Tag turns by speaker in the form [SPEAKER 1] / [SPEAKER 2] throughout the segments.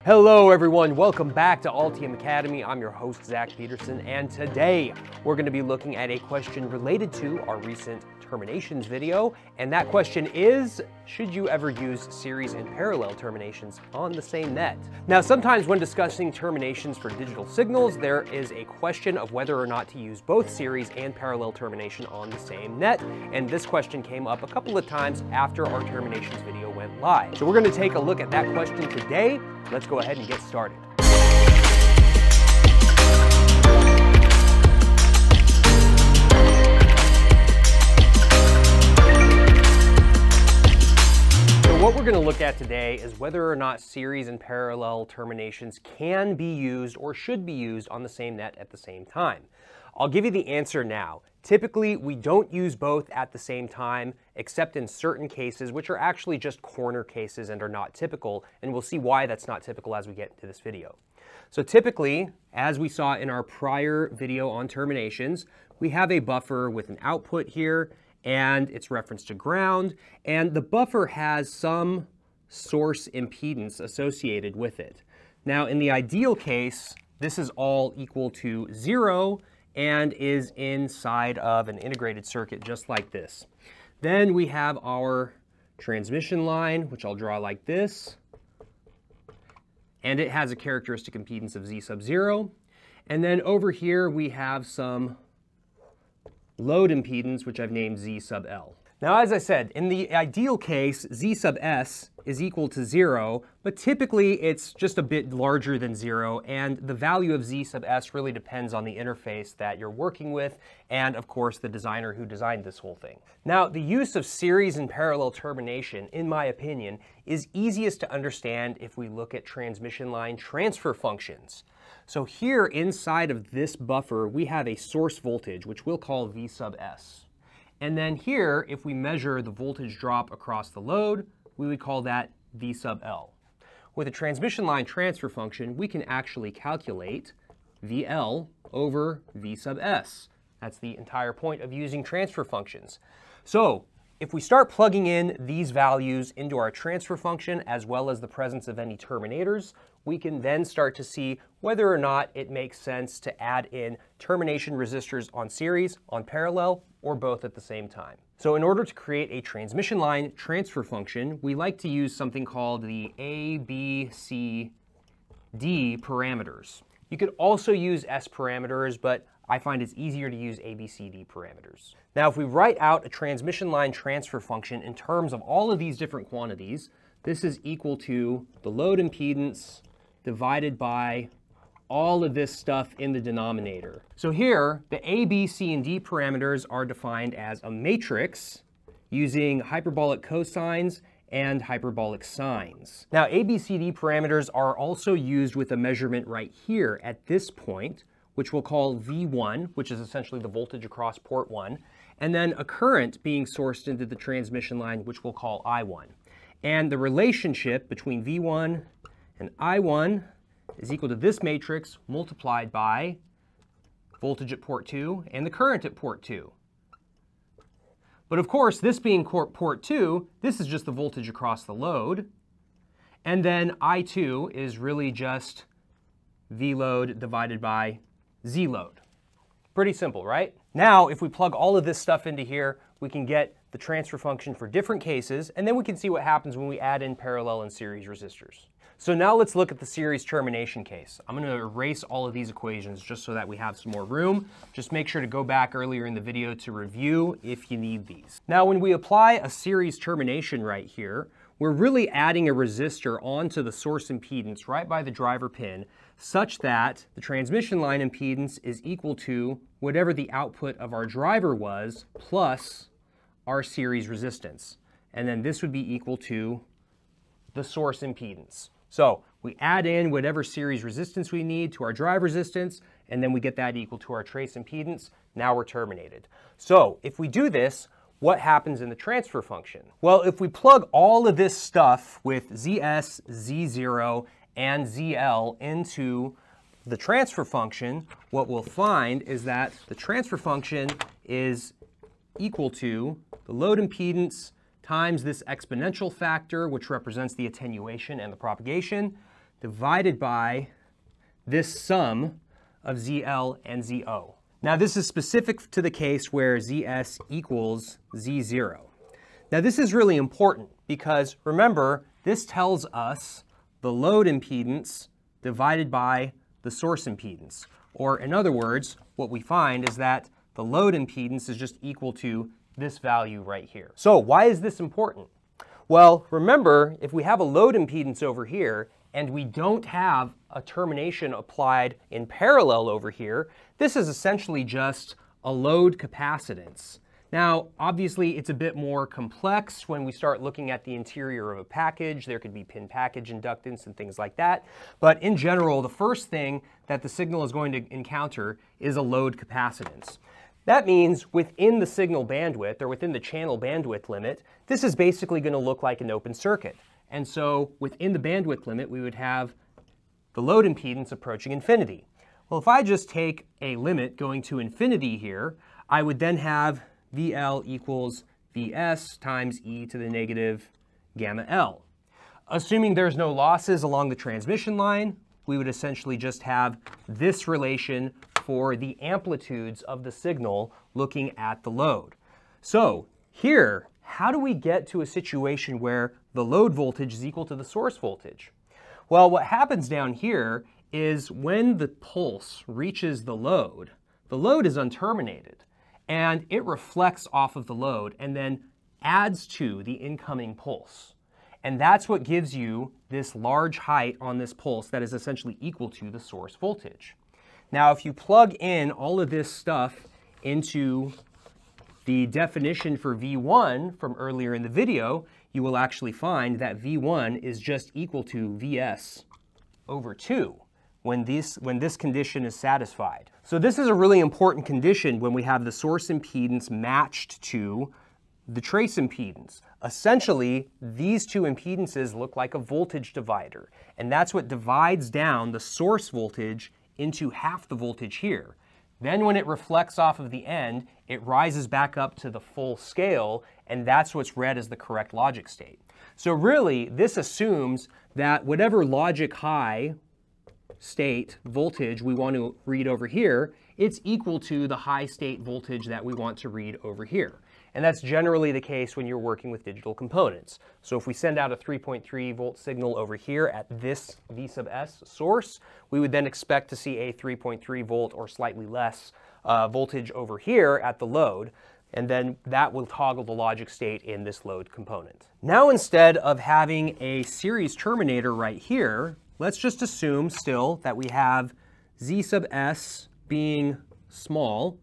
[SPEAKER 1] Hello everyone, welcome back to Altium Academy. I'm your host Zach Peterson, and today we're going to be looking at a question related to our recent terminations video, and that question is, should you ever use series and parallel terminations on the same net? Now, sometimes when discussing terminations for digital signals, there is a question of whether or not to use both series and parallel termination on the same net, and this question came up a couple of times after our terminations video went live. So we're going to take a look at that question today. Let's go ahead and get started. What we're going to look at today is whether or not series and parallel terminations can be used or should be used on the same net at the same time. I'll give you the answer now. Typically, we don't use both at the same time, except in certain cases, which are actually just corner cases and are not typical, and we'll see why that's not typical as we get into this video. So typically, as we saw in our prior video on terminations, we have a buffer with an output here, and it's referenced to ground, and the buffer has some source impedance associated with it. Now, in the ideal case, this is all equal to 0 and is inside of an integrated circuit just like this. Then we have our transmission line, which I'll draw like this, and it has a characteristic impedance of Z sub 0. And then over here we have some load impedance, which I've named Z sub L. Now, as I said, in the ideal case, Z sub S is equal to 0, but typically it's just a bit larger than 0, and the value of Z sub S really depends on the interface that you're working with, and of course the designer who designed this whole thing. Now, the use of series and parallel termination, in my opinion, is easiest to understand if we look at transmission line transfer functions. So here inside of this buffer, we have a source voltage, which we'll call V sub S. And then here, if we measure the voltage drop across the load, we would call that V sub L. With a transmission line transfer function, we can actually calculate VL over V sub S. That's the entire point of using transfer functions. So if we start plugging in these values into our transfer function, as well as the presence of any terminators, we can then start to see whether or not it makes sense to add in termination resistors on series, on parallel, or both at the same time. So in order to create a transmission line transfer function, we like to use something called the A, B, C, D parameters. You could also use S parameters, but I find it's easier to use A, B, C, D parameters. Now, if we write out a transmission line transfer function in terms of all of these different quantities, this is equal to the load impedance divided by all of this stuff in the denominator. So here, the A, B, C, and D parameters are defined as a matrix using hyperbolic cosines and hyperbolic sines. Now, A, B, C, D parameters are also used with a measurement right here at this point, which we'll call V1, which is essentially the voltage across port 1, and then a current being sourced into the transmission line, which we'll call I1. And the relationship between V1 and I1 is equal to this matrix multiplied by voltage at port 2 and the current at port 2. But of course, this being port 2, this is just the voltage across the load. And then I2 is really just V load divided by Z load. Pretty simple, right? Now, if we plug all of this stuff into here, we can get the transfer function for different cases, and then we can see what happens when we add in parallel and series resistors. So now let's look at the series termination case. I'm going to erase all of these equations just so that we have some more room. Just make sure to go back earlier in the video to review if you need these. Now, when we apply a series termination right here, we're really adding a resistor onto the source impedance right by the driver pin, such that the transmission line impedance is equal to whatever the output of our driver was plus our series resistance. And then this would be equal to the source impedance. So we add in whatever series resistance we need to our drive resistance, and then we get that equal to our trace impedance. Now we're terminated. So if we do this, what happens in the transfer function? Well, if we plug all of this stuff with ZS, Z0, and ZL into the transfer function, what we'll find is that the transfer function is equal to the load impedance times this exponential factor, which represents the attenuation and the propagation, divided by this sum of ZL and ZO. Now this is specific to the case where ZS equals Z0. Now this is really important because remember, this tells us the load impedance divided by the source impedance. Or in other words, what we find is that the load impedance is just equal to this value right here. So why is this important? Well, remember, if we have a load impedance over here and we don't have a termination applied in parallel over here, this is essentially just a load capacitance. Now, obviously, it's a bit more complex when we start looking at the interior of a package. There could be pin package inductance and things like that. But in general, the first thing that the signal is going to encounter is a load capacitance. That means within the signal bandwidth, or within the channel bandwidth limit, this is basically going to look like an open circuit. And so within the bandwidth limit, we would have the load impedance approaching infinity. Well, if I just take a limit going to infinity here, I would then have VL equals Vs times e to the negative gamma L. Assuming there's no losses along the transmission line, we would essentially just have this relation for the amplitudes of the signal looking at the load. So here, how do we get to a situation where the load voltage is equal to the source voltage? Well, what happens down here is when the pulse reaches the load is unterminated, and it reflects off of the load and then adds to the incoming pulse. And that's what gives you this large height on this pulse that is essentially equal to the source voltage. Now, if you plug in all of this stuff into the definition for V1 from earlier in the video, you will actually find that V1 is just equal to Vs over 2 when this condition is satisfied. So this is a really important condition when we have the source impedance matched to the trace impedance. Essentially, these two impedances look like a voltage divider, and that's what divides down the source voltage into half the voltage here. Then when it reflects off of the end, it rises back up to the full scale, and that's what's read as the correct logic state. So really, this assumes that whatever logic high state voltage we want to read over here, it's equal to the high state voltage that we want to read over here. And that's generally the case when you're working with digital components. So if we send out a 3.3 volt signal over here at this V sub S source, we would then expect to see a 3.3 volt or slightly less voltage over here at the load. And then that will toggle the logic state in this load component. Now, instead of having a series terminator right here, let's just assume still that we have Z sub S being small.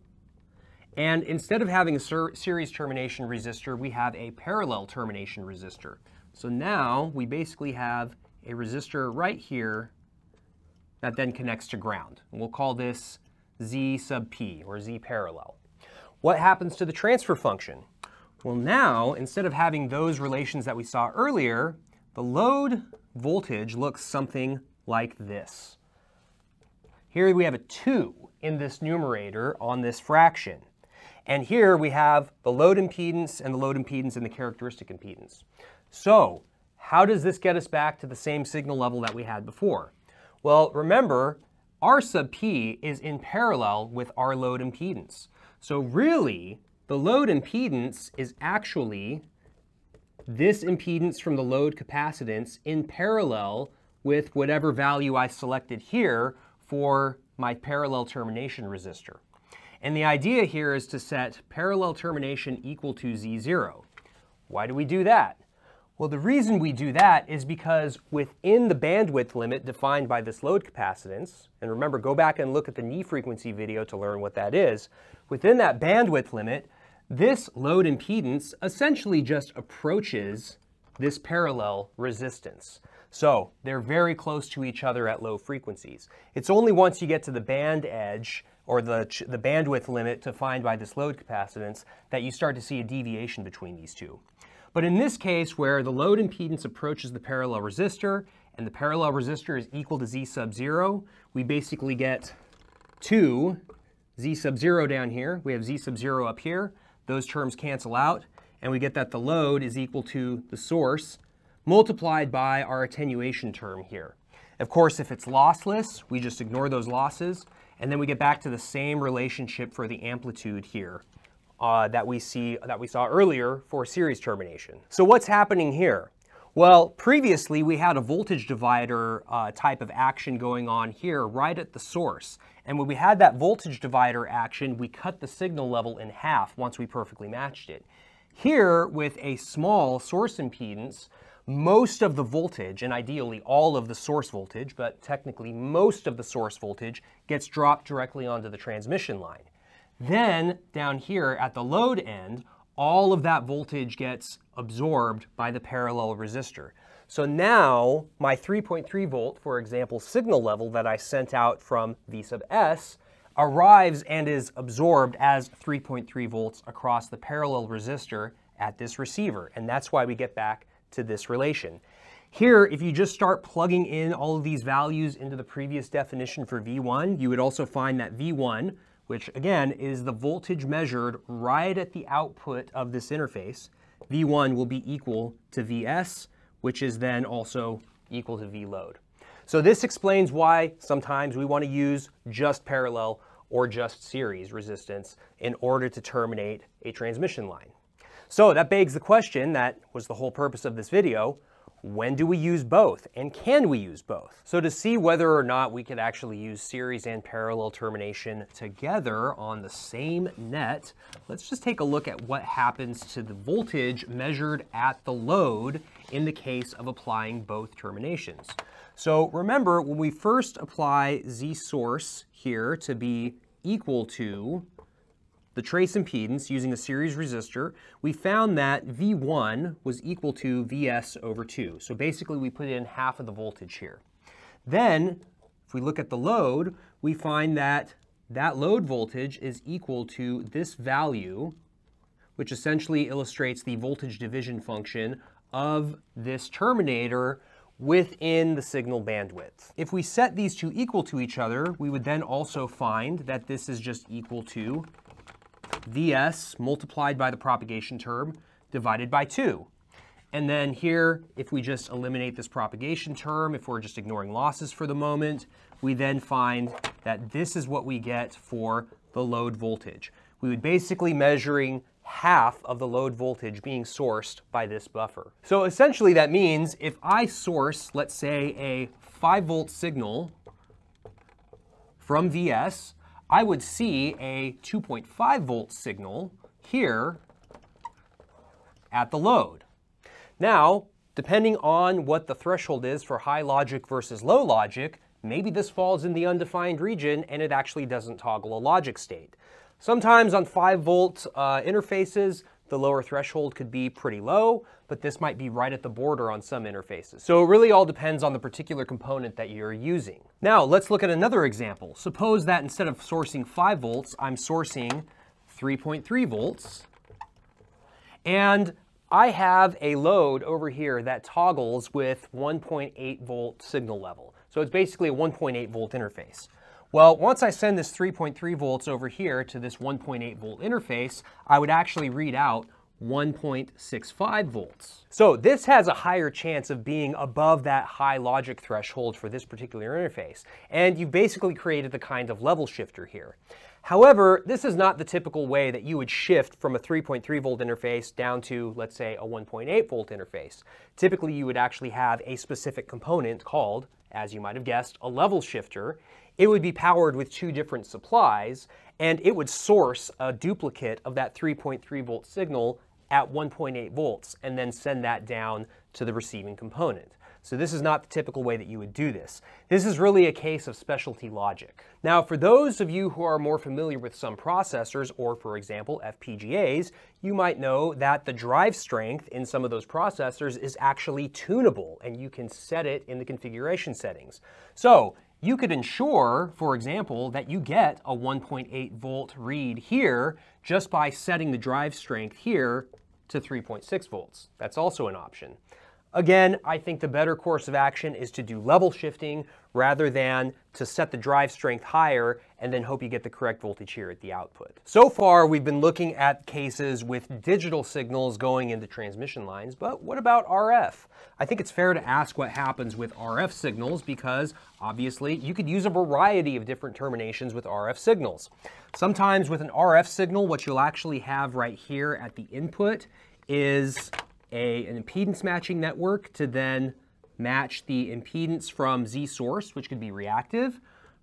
[SPEAKER 1] And instead of having a series termination resistor, we have a parallel termination resistor. So now we basically have a resistor right here that then connects to ground. And we'll call this Z sub P, or Z parallel. What happens to the transfer function? Well, now, instead of having those relations that we saw earlier, the load voltage looks something like this. Here we have a 2 in this numerator on this fraction. And here we have the load impedance and the load impedance and the characteristic impedance. So how does this get us back to the same signal level that we had before? Well, remember, R sub P is in parallel with our load impedance. So really, the load impedance is actually this impedance from the load capacitance in parallel with whatever value I selected here for my parallel termination resistor. And the idea here is to set parallel termination equal to Z0. Why do we do that? Well, the reason we do that is because within the bandwidth limit defined by this load capacitance, and remember, go back and look at the knee frequency video to learn what that is, within that bandwidth limit, this load impedance essentially just approaches this parallel resistance. So they're very close to each other at low frequencies. It's only once you get to the band edge or the bandwidth limit defined by this load capacitance that you start to see a deviation between these two. But in this case, where the load impedance approaches the parallel resistor and the parallel resistor is equal to Z sub 0, we basically get 2 Z sub 0 down here. We have Z sub 0 up here. Those terms cancel out, and we get that the load is equal to the source multiplied by our attenuation term here. Of course, if it's lossless, we just ignore those losses, and then we get back to the same relationship for the amplitude here that we saw earlier for series termination. So what's happening here? Well, previously we had a voltage divider type of action going on here right at the source. And when we had that voltage divider action, we cut the signal level in half once we perfectly matched it. Here, with a small source impedance, most of the voltage, and ideally all of the source voltage, but technically most of the source voltage, gets dropped directly onto the transmission line. Then, down here at the load end, all of that voltage gets absorbed by the parallel resistor. So now, my 3.3 volt, for example, signal level that I sent out from V sub S arrives and is absorbed as 3.3 volts across the parallel resistor at this receiver. And that's why we get back to this relation. Here, if you just start plugging in all of these values into the previous definition for V1, you would also find that V1, which again is the voltage measured right at the output of this interface, V1 will be equal to Vs, which is then also equal to V load. So this explains why sometimes we want to use just parallel or just series resistance in order to terminate a transmission line. So that begs the question that was the whole purpose of this video: when do we use both, and can we use both? So to see whether or not we could actually use series and parallel termination together on the same net, let's just take a look at what happens to the voltage measured at the load in the case of applying both terminations. So remember, when we first apply Z source here to be equal to the trace impedance using a series resistor, we found that V1 was equal to Vs over 2. So basically we put in half of the voltage here. Then, if we look at the load, we find that that load voltage is equal to this value, which essentially illustrates the voltage division function of this terminator within the signal bandwidth. If we set these two equal to each other, we would then also find that this is just equal to Vs multiplied by the propagation term divided by 2. And then here, if we just eliminate this propagation term, if we're just ignoring losses for the moment, we then find that this is what we get for the load voltage. We would basically measuring half of the load voltage being sourced by this buffer. So essentially that means if I source, let's say, a 5-volt signal from Vs, I would see a 2.5 volt signal here at the load. Now, depending on what the threshold is for high logic versus low logic, maybe this falls in the undefined region and it actually doesn't toggle a logic state. Sometimes on 5-volt interfaces, the lower threshold could be pretty low, but this might be right at the border on some interfaces. So it really all depends on the particular component that you're using. Now let's look at another example. Suppose that instead of sourcing 5 volts, I'm sourcing 3.3 volts, and I have a load over here that toggles with 1.8 volt signal level. So it's basically a 1.8 volt interface. Well, once I send this 3.3 volts over here to this 1.8 volt interface, I would actually read out 1.65 volts. So this has a higher chance of being above that high logic threshold for this particular interface. And you've basically created the kind of level shifter here. However, this is not the typical way that you would shift from a 3.3 volt interface down to, let's say, a 1.8 volt interface. Typically, you would actually have a specific component called, as you might have guessed, a level shifter. It would be powered with 2 different supplies, and it would source a duplicate of that 3.3 volt signal at 1.8 volts and then send that down to the receiving component. So this is not the typical way that you would do this. This is really a case of specialty logic. Now, for those of you who are more familiar with some processors, or for example, FPGAs, you might know that the drive strength in some of those processors is actually tunable, and you can set it in the configuration settings. So you could ensure, for example, that you get a 1.8 volt read here just by setting the drive strength here to 3.6 volts. That's also an option. Again, I think the better course of action is to do level shifting rather than to set the drive strength higher and then hope you get the correct voltage here at the output. So far, we've been looking at cases with digital signals going into transmission lines, but what about RF? I think it's fair to ask what happens with RF signals because obviously you could use a variety of different terminations with RF signals. Sometimes with an RF signal, what you'll actually have right here at the input is an impedance matching network to then match the impedance from Z source, which could be reactive,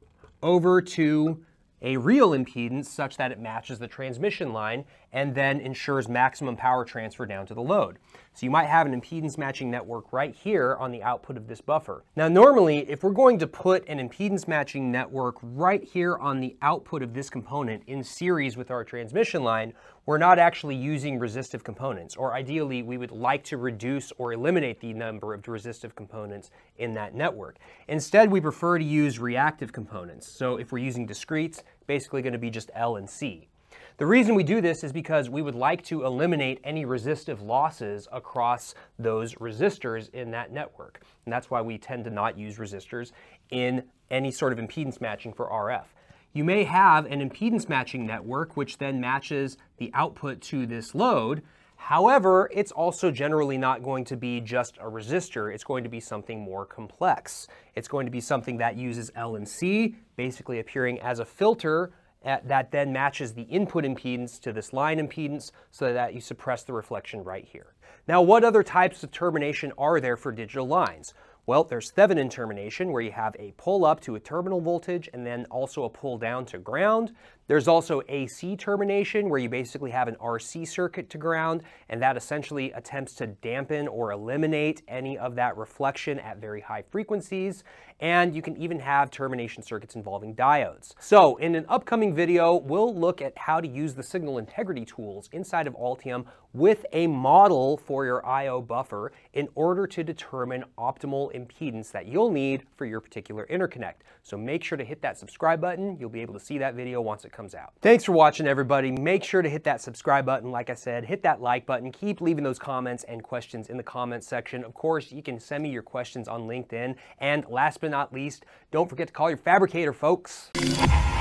[SPEAKER 1] over to a real impedance such that it matches the transmission line and then ensures maximum power transfer down to the load. So you might have an impedance matching network right here on the output of this buffer. Now normally, if we're going to put an impedance matching network right here on the output of this component in series with our transmission line, we're not actually using resistive components, or ideally we would like to reduce or eliminate the number of resistive components in that network. Instead, we prefer to use reactive components. So if we're using discretes, basically going to be just L and C. The reason we do this is because we would like to eliminate any resistive losses across those resistors in that network. And that's why we tend to not use resistors in any sort of impedance matching for RF. You may have an impedance matching network which then matches the output to this load. However, it's also generally not going to be just a resistor. It's going to be something more complex. It's going to be something that uses L and C, basically appearing as a filter that then matches the input impedance to this line impedance so that you suppress the reflection right here. Now, what other types of termination are there for digital lines? Well, there's Thevenin termination, where you have a pull up to a terminal voltage and then also a pull down to ground. There's also AC termination, where you basically have an RC circuit to ground, and that essentially attempts to dampen or eliminate any of that reflection at very high frequencies. And you can even have termination circuits involving diodes. So in an upcoming video, we'll look at how to use the signal integrity tools inside of Altium with a model for your I/O buffer in order to determine optimal impedance that you'll need for your particular interconnect. So make sure to hit that subscribe button. You'll be able to see that video once it comes out. Thanks for watching, everybody. Make sure to hit that subscribe button. Like I said, hit that like button. Keep leaving those comments and questions in the comments section. Of course, you can send me your questions on LinkedIn. And last but not least, don't forget to call your fabricator, folks.